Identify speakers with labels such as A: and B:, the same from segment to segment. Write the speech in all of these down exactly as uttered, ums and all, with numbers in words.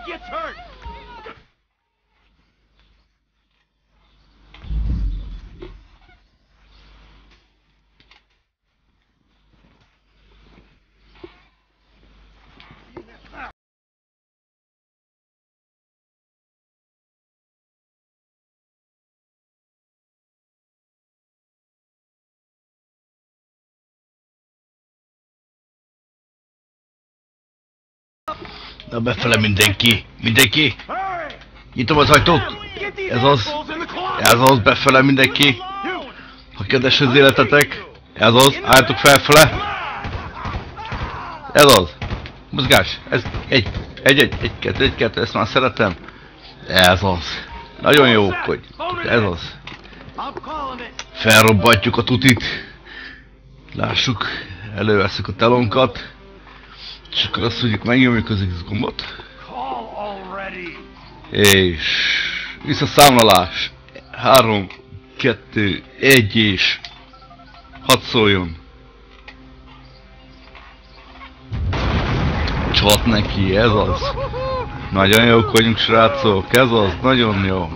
A: Na befele mindenki! Mindenki! Nyitom az ajtót! Ez az! Ez az, befele mindenki! Ha kedves az életetek! Ez az, álljatok felfele! Ez az! Mozgás! Ez egy, egy, egy, egy, kettő, egy, kettő, ezt már szeretem! Ez az! Nagyon jó, hogy ez az! Felrobbantjuk a tutit! Lássuk, előveszük a telónkat! És akkor azt mondjuk, megnyomjuk az X gombot. És visszaszámlálás. három, kettő, egy és hadd szóljon. Csat neki, ez az. Nagyon jók vagyunk, srácok, ez az, nagyon jó.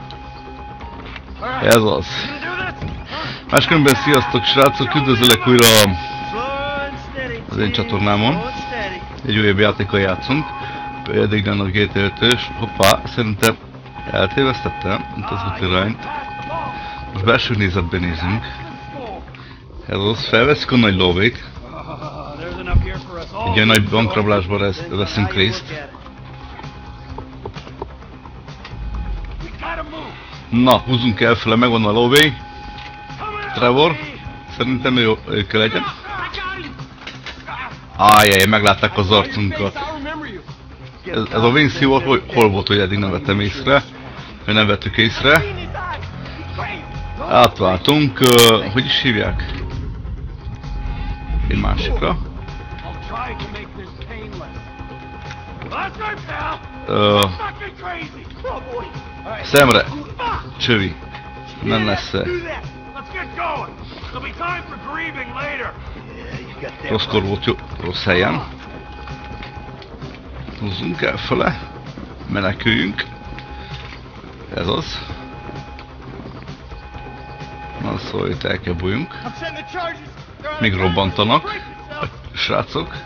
A: Ez az. Máskülönben sziasztok, srácok, üdvözöllek újra az én csatornámon. Egy újabb játékkal játszunk. Pedig lenne a G T ötös. Hoppá, szerintem eltévesztettem, mint az úti irányt. Most belső nézetben nézünk. Ez az, felveszik a nagy lóvét. Egy olyan nagy bankrablásban veszünk részt. Na, húzzunk elfele, megvan a lóvé. Trevor, szerintem ő, ő kell legyen. Ájjaj, meglátták az arcunkat. Ez, ez a Vinci volt, hol, hol volt, hogy eddig nem vettem észre. Hogy nem vettük észre. Átváltunk, uh, hogy is hívják? Egy másikra. Uh, szemre! Csövi! Nem lesz-e. Rosszkor volt, jó, rossz helyen. Húzzunk elfele. Meneküljünk. Ez az. Na szóval itt el kell bújjunk. Még robbantanak a srácok.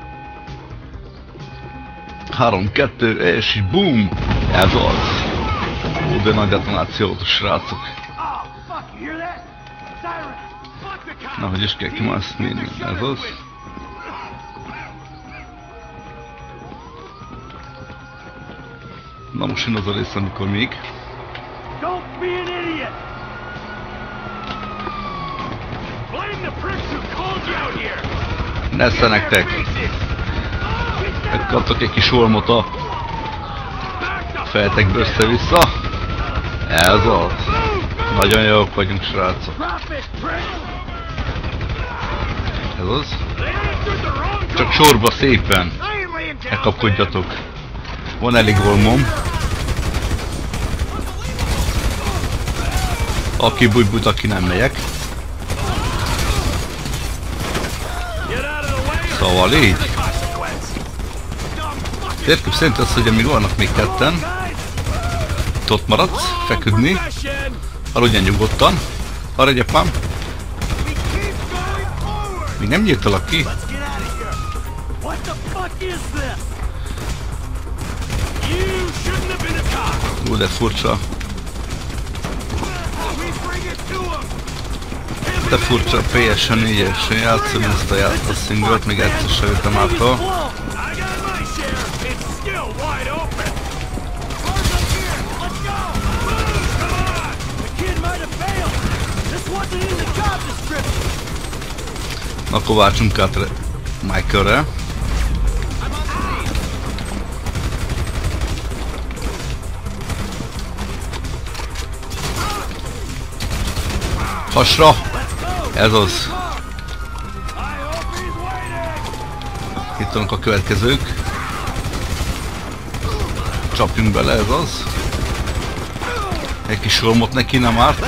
A: három, kettő, és boom! Ez az. Ó, de nagy detonáció volt a srácok. Na, hogy is kell kimászni, ez az. Na most jön az a rész, amikor még. Nesze nektek! Megkaptak egy kis olmot a fejetekbe össze-vissza. Ez az. Nagyon jók vagyunk, srácok. Ez az. Csak sorba szépen. Elkapkodjatok. Van elég olmom. Aki bújt, aki nem megyek. Szóval így. Érkép szerint az, hogy amíg vannak még ketten, itt ott maradsz, feküdni, aludján nyugodtan. Arra gyepám. Még nem nyíltalak ki. Ú, de furcsa. De furcsa, P S négyesen játszom ezt a játékszinglet, még egyszer se jöttem ától. Akkor váltsunk át Michaelre. Hasra! Ez az! Itt vannak a következők. Csapjunk bele, ez az. Egy kis olmot neki nem árt.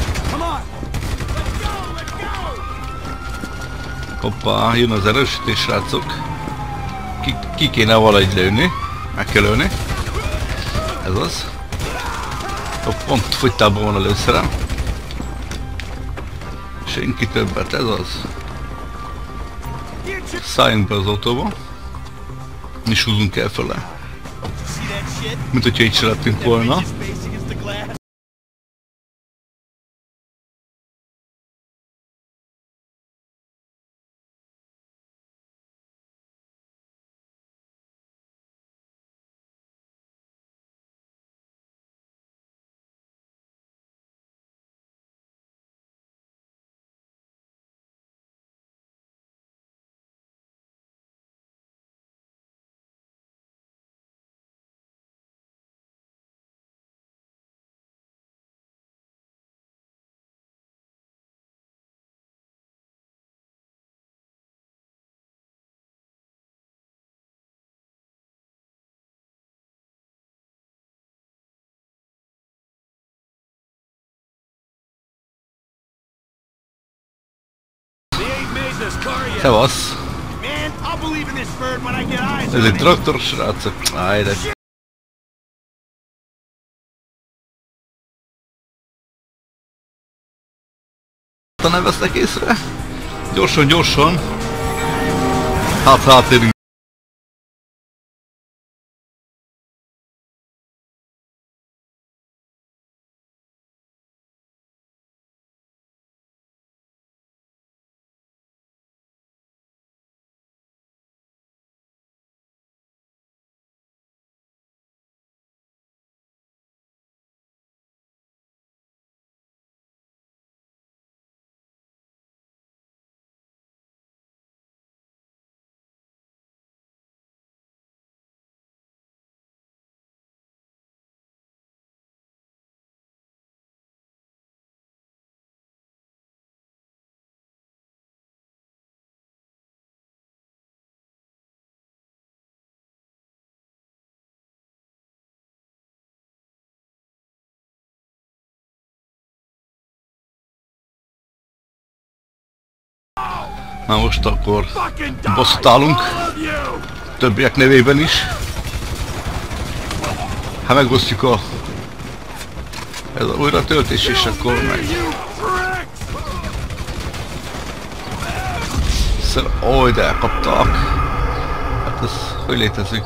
A: Hoppá, jön az erősítés, srácok. Ki, ki kéne valahogy lőni. Meg kell lőni. Ez az. A pont fogytában van a lőszerem. Senki többet, ez az. Szálljunk be az autóba. És húzunk el fele. Mint hogyha így se lettünk volna. Szevasz! Ez egy traktor, srácok. Áj, de... Ha nem vesznek észre? Gyorsan, gyorsan! Hát, hát, érünk. Na most akkor bosszút állunk, többiek nevében is. Hát megosztjuk a... ez a újra töltés, és akkor megy. Szer... Ó, de elkaptak. Hát ez hogy létezik?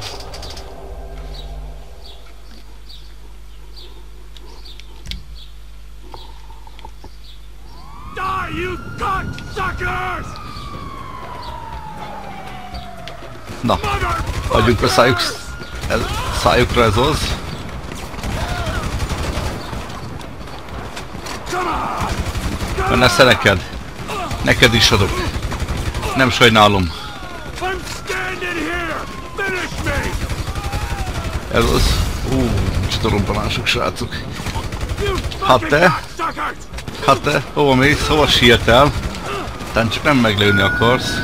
A: Na, adjunk be szájuk, ez, szájukra, ez az. Nesze neked. Neked is adok. Nem sajnálom. Ez az. Ú, micsoda robbanások, srácok. Hát te? Hát te? Hova mész? Hova sietel? Tán csak nem meglőni akarsz.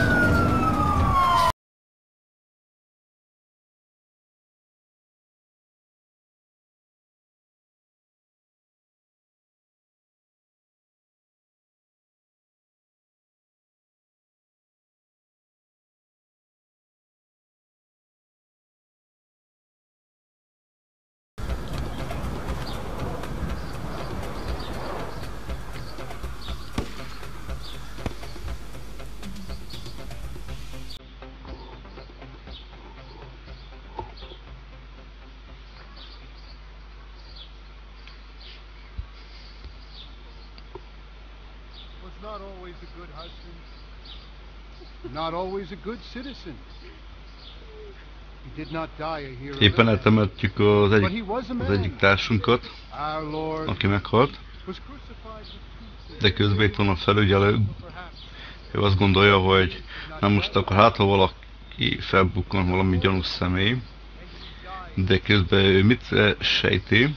B: Not always a good husband, not always a good citizen. He did not die a hero.
A: Éppen eltemetjük az egyik, az egyik társunkat, aki meghalt. De közben itt van a felügyelő. Ő azt gondolja, hogy na most akkor hát ha valaki felbukkan, valami gyanús személy. De közben ő mit sejti?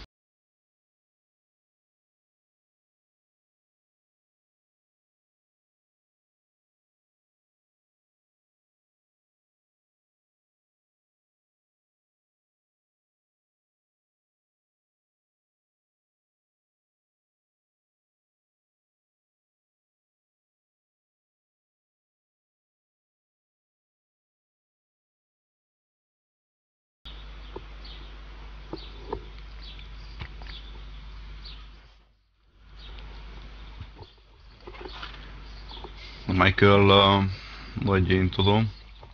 A: Michael, uh, vagy én tudom,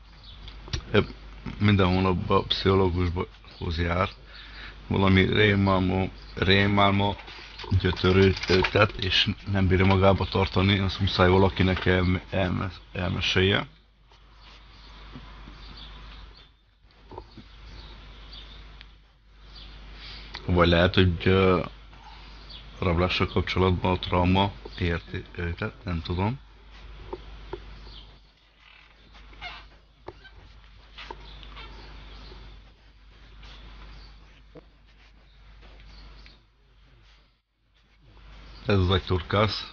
A: minden hónapban pszichológushoz jár. Valami rémálma, rémálma gyötörőt őtet, és nem bírja magába tartani, azt muszáj valakinek el, elme, elmesélje. Vagy lehet, hogy uh, rablással kapcsolatban a trauma érti őket, nem tudom. Ez az agyturkász.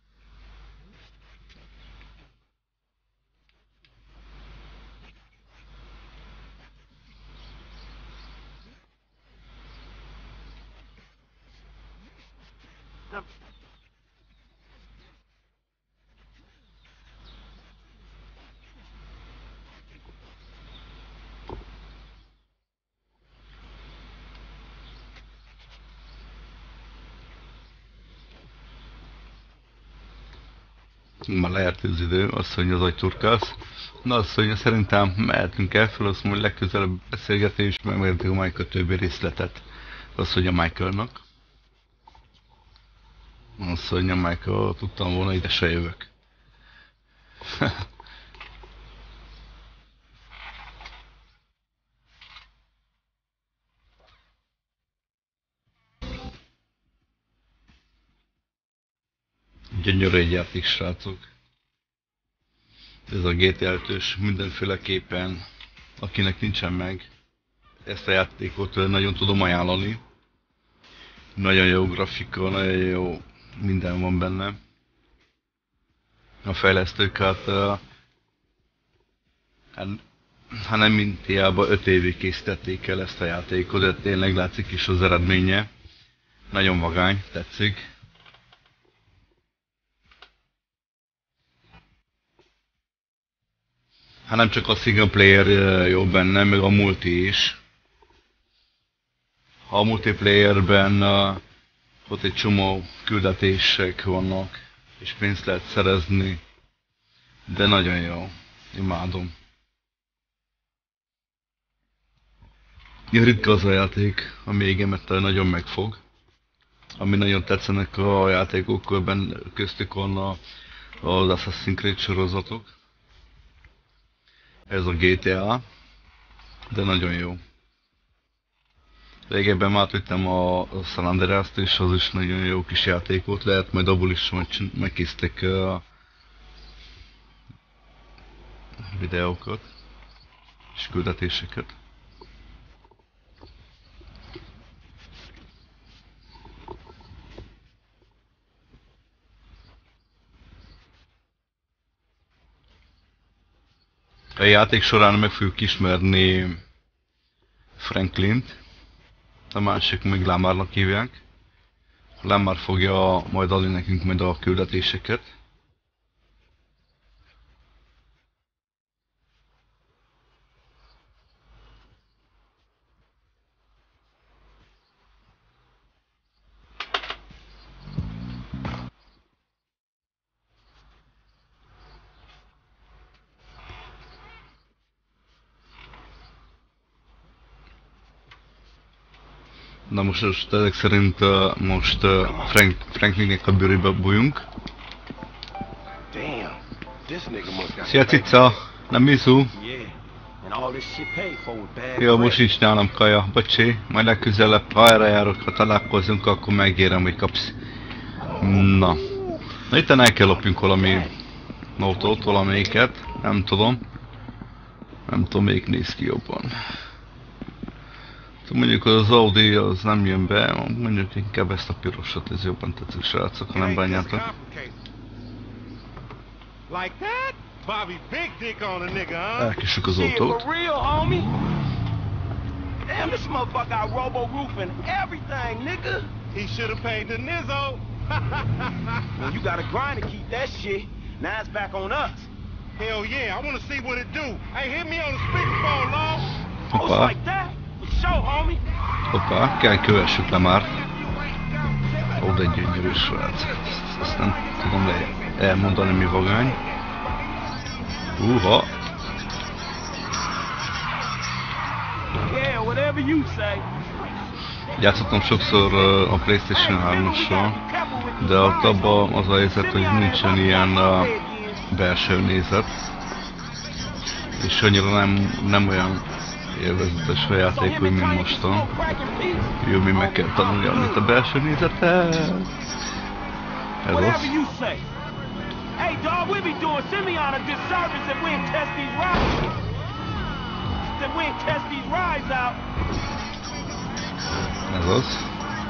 A: Már lejárt az idő, azt mondja az agyturkász. Na azt mondja, szerintem mehetünk el fel, azt mondja, legközelebb beszélgetés, megmérdezik a Michael többi részletet. Azt mondja Michaelnak. Azt mondja Michael, tudtam volna, ide se jövök. Gyönyörű egy játék, srácok. Ez a gé té ötös mindenféleképpen, akinek nincsen meg, ezt a játékot nagyon tudom ajánlani. Nagyon jó grafika, nagyon jó minden van benne. A fejlesztők hát, hát nem mint hiába öt évig készítették el ezt a játékot, de tényleg látszik is az eredménye. Nagyon vagány, tetszik. Hát nem csak a single player jó benne, meg a multi is. A multiplayerben uh, ott egy csomó küldetések vannak, és pénzt lehet szerezni, de nagyon jó, imádom. Ritka az a játék, ami égemet nagyon megfog. Ami nagyon tetszenek a játékok, köztük van a, az Assassin's Creed sorozatok. Ez a gé té á, de nagyon jó. Régebben már átvettem a San Andreast, és az is nagyon jó kis játék volt, lehet majd abból is megkészítek a videókat és küldetéseket. A játék során meg fogjuk ismerni Franklint, a másik még Lamarnak hívják. Lamar fogja majd adni nekünk majd a küldetéseket. Na most, most ezek szerint uh, most uh, Frank, Franklinnek a bőrébe bújunk. Szia cica, nem Mizu? Jó, most nincs nálam kaja, bocsi, majd legközelebb, ha erre járok, ha találkozunk, akkor megérem, hogy kapsz. Na. Na itt el kell lopjunk valami autót, valamelyiket, nem tudom. Nem tudom, melyik néz ki jobban. Mondjuk az Audi az nem jön be, mondjuk inkább ezt a pirosat, ez jobban tetszik, srácok, ha nem bánjátok. Elkissük az autót.
C: Damn, this motherfucker got robo roof and everything, nigga. He should have paid the nizzo. Well, you gotta grind to keep that shit. Now it's back on us. Hell yeah, I wanna see what it do. Hey, hit me on the speakerphone, long. Oh, it's like that? For sure, homie.
A: Hoppá, kell kövessük le már. Ó, de egy gyönyörű srác. Ezt, ezt nem tudom le elmondani, mi vagány. Uha.
C: Yeah, whatever you say.
A: Játszottam sokszor uh, a PlayStation hármassal, de ott abban az a helyzet, hogy nincsen ilyen uh, belső nézet. És annyira nem, nem olyan élvezetes a játék, hogy mint mostan. Jó, mi meg kell tanulni, amit a belső nézetet. Ez az.
C: Hey dog, we be doing Simeon a good service if we ain't test these rides. If we ain't test these rides out.
A: Ez az.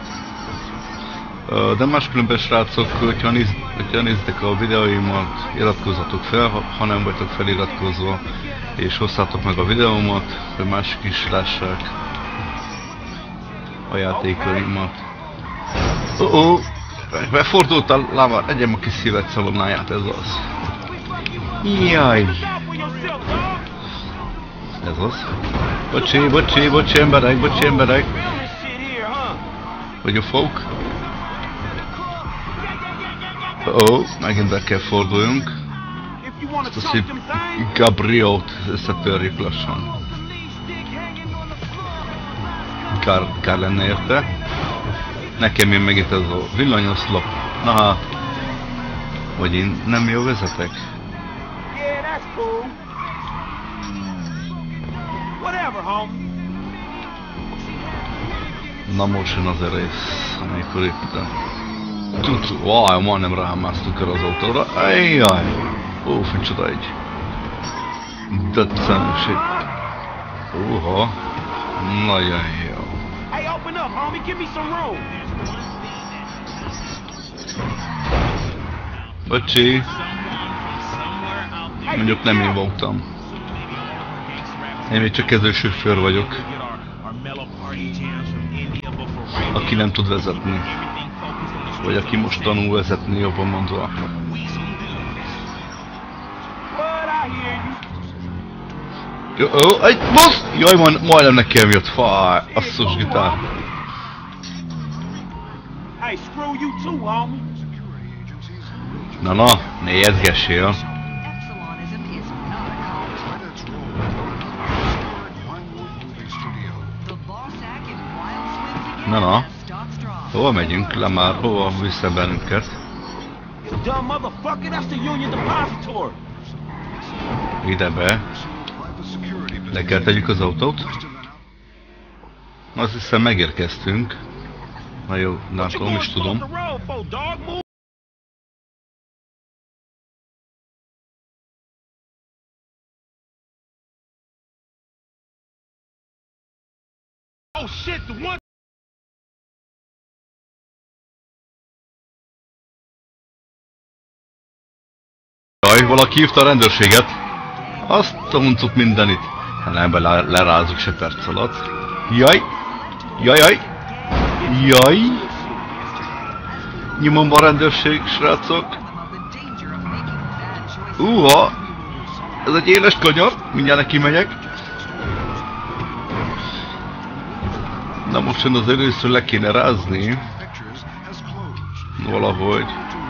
A: Uh, de máskülönben srácok, hogyha, néz, hogyha néztek a videóimat, iratkozzatok fel, ha, ha nem vagytok feliratkozva, és hozzátok meg a videómat, hogy mások is lássák a játékaimat. Oh oh! Befordult a lámár, egyem a kis szívet szalonáját, ez az. Jaj! Ez az. Bocsi, bocsi, bocsi emberek, bocsi emberek! Vagyok folk? Oh, megint be kell forduljunk. Azt a szép Gabrielt összetörjük lassan. Kár, kár lenne érte. Nekem én megint ez a villanyoszlop. Na hát. Vagy én nem jó vezetek? Na most jön az a rész, amikor itt Tutu, vaj, majdnem rámásztunk el az autóra. Ajjaj! Ó, micsoda egy döccenőség. Uha! Nagyon jó. Bocsi! Mondjuk nem én voltam. Én még csak kezdősofőr vagyok. Aki nem tud vezetni. Vagy aki most tanul vezetni, jobban mondva. Jó, ó, egy boss! Jaj, majd, majdnem nekem jött, fáj, asszus gitár. Na na, ne jezgessél. Na na. Hova megyünk le már? Hova vissza bennünket? Ide be. Le kell tegyük az autót. Azt hiszem megérkeztünk. Na jó, látom is tudom. Oh shit, the one. Jaj, valaki hívta a rendőrséget. Azt uncut mindenit. Hát nem, le, lerázzuk se perc alatt. Jaj! Jaj, jaj! Jaj! Nyomom a rendőrség, srácok. Uha! Ez egy éles kanyar, mindjárt neki megyek. Na most jön az először le kéne rázni. Valahogy.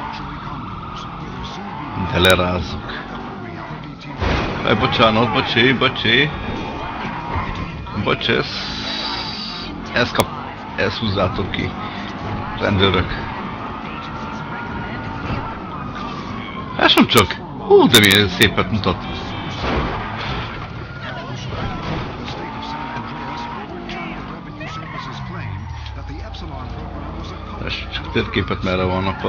A: De lerázzuk. Aj, bocsánat, bocsi, bocsi. Bocs, ez... Ezt kap... Ezt húzzátok ki. Rendőrök. Ez nem csak. Hú, de milyen szépet mutat. Ez csak térképet merre vannak a...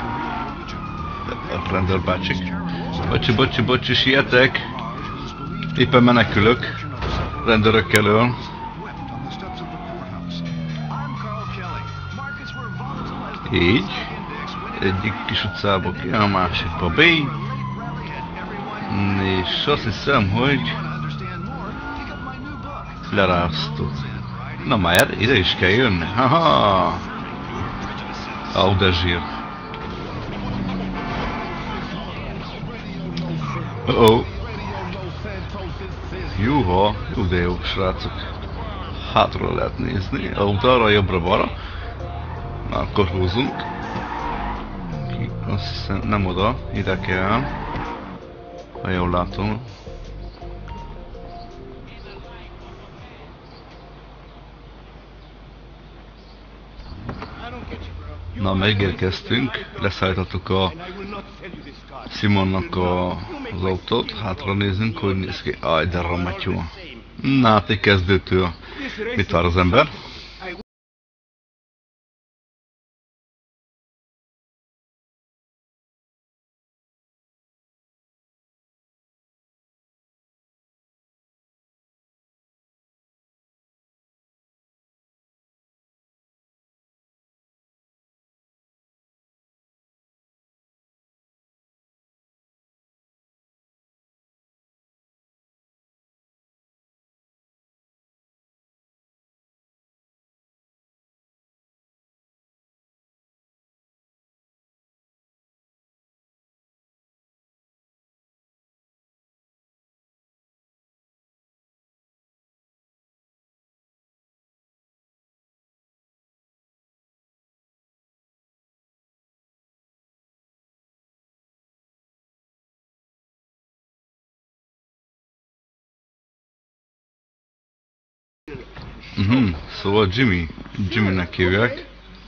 A: a rendőrbácsik. Bocsi, bocsi, bocsi, sietek. Éppen menekülök. Rendőrök elől. Így. Egyik kis utcába ki, a másikba B. És azt hiszem, hogy leráztuk. Na már, ide is kell jönni. Haha! Ó, de zsír. Oh-oh. Juha, jó de jó, srácok. Hátra lehet nézni, oldalra, jobbra-balra. Na, akkor húzunk. Azt hiszem, nem oda, ide kell. Ha jól látom. Na, megérkeztünk, leszállítottuk a Simonnak a, az autót, hátra nézünk, hogy néz ki. Aj, de romatyú. Na, hát egy kezdőtől mit vár az ember? Mhm, szóval Jimmy, Jimmynek hívják.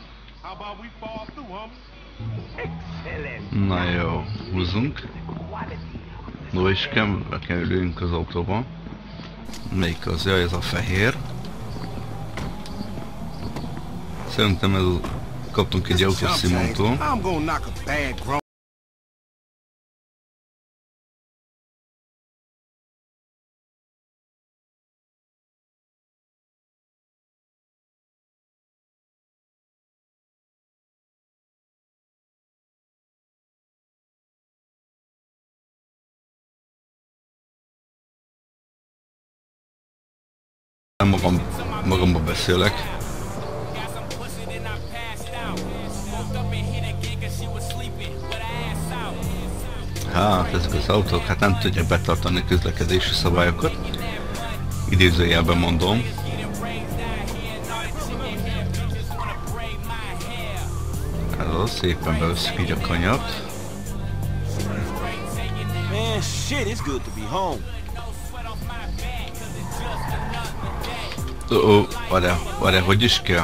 A: Na jó, húzzunk. No is kell, kell ülünk az autóba. Melyik az? Jaj, ez a fehér. Szerintem ez a... kaptunk egy autót Simontól. Magam, magamba beszélek. Hát ezek az autók hát nem tudják betartani a közlekedési szabályokat. Idézőjelben mondom. Ez az, szépen beösszük így a kanyart.
C: Man, shit, it's good to be home.
A: Ó, várjál, várjál, hogy is kell?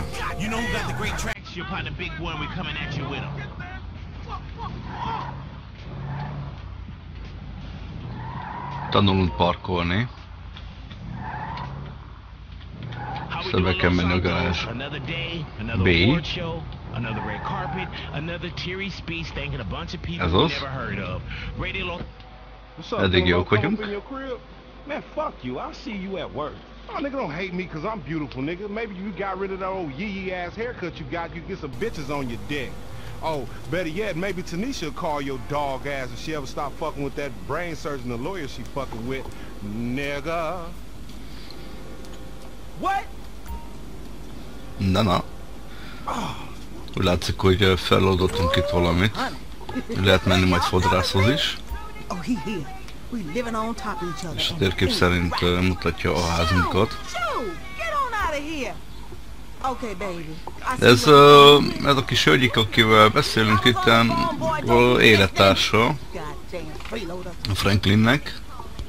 A: Tanulunk parkolni. Aztán be kell menni a garázs. B. Ez az. Eddig jók vagyunk.
C: Man, fuck you. I'll see you at work. Oh, nigga, don't hate me because I'm beautiful, nigga. Maybe you got rid of that old yee-yee ass haircut you got, you get some bitches on your dick. Oh, better yet, maybe Tanisha will call your dog ass if she ever stop fucking with that brain surgeon, the lawyer she fucking with. Nigga. What?
A: Na, na. Úgy látszik, hogy feloldottunk itt valamit. Lehet menni majd fodrászhoz is. És a térkép szerint uh, mutatja a házunkat. Ez, uh, ez a kis hölgyik, akivel beszélünk itten, uh, élettársa a Franklinnek.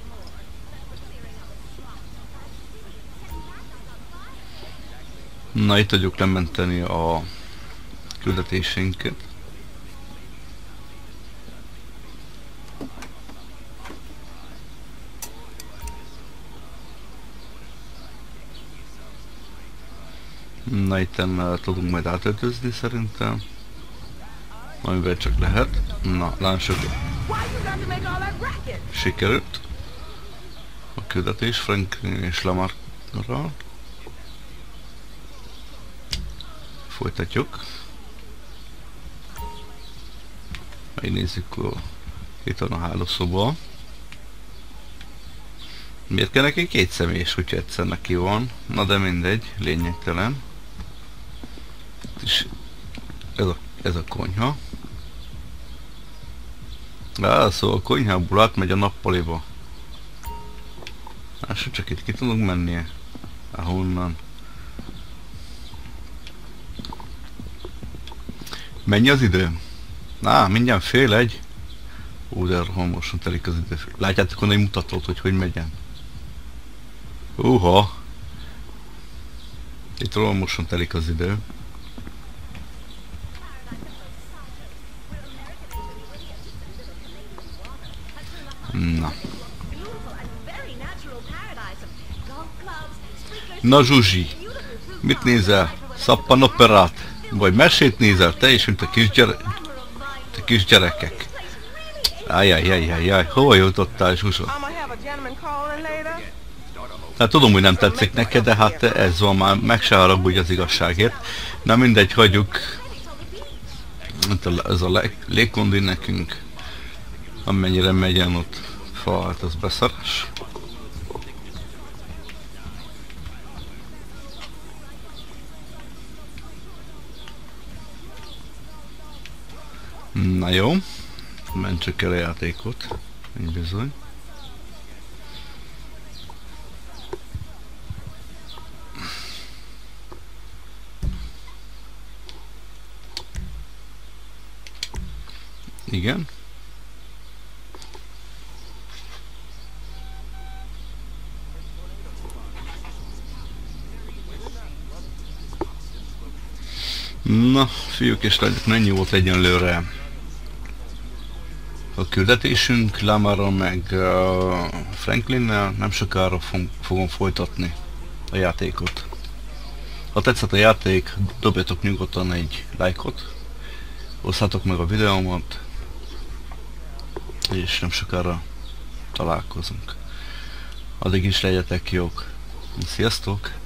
A: Na, itt tudjuk lementeni a küldetéseinket. Na, itten uh, tudunk majd átöltözni szerintem. Amivel csak lehet. Na, lássuk. Sikerült. A küldetés Franklin és Lamarra. Folytatjuk. Megnézzük, uh, itt van a hálószoba. Miért kell neki két személyes, hogyha egyszer neki van? Na de mindegy, lényegtelen. És ez a, ez a konyha. Á, szóval a konyhából átmegy a nappaliba. Lássuk, csak itt ki tudunk mennie. Ahonnan. Mennyi az idő? Á, mindjárt fél egy. Ó, de rohamosan telik az idő. Látjátok onnan egy mutatót, hogy hogy megyen? Uha! Itt rohamosan telik az idő. Na. Na Zsuzsi, mit nézel? Szappanoperát? Vagy mesét nézel? Te is, mint a kisgyere... Te kisgyerekek. Ajjajjajjajjaj, hova jutottál, Zsuzsa? Hát tudom, hogy nem tetszik neked, de hát ez van már, meg se haragudj az igazságért. Na mindegy, hagyjuk. Ez a légkondi nekünk. Amennyire megyen ott fa, hát az beszarás. Na jó, mentsük el a játékot, így bizony. Igen. Na, fiúk és lányok, mennyi volt egyenlőre a küldetésünk? Lamarral meg uh, Franklinnel nem sokára fog, fogom folytatni a játékot. Ha tetszett a játék, dobjatok nyugodtan egy lájkot, osszátok meg a videómat, és nem sokára találkozunk. Addig is legyetek jók. Sziasztok!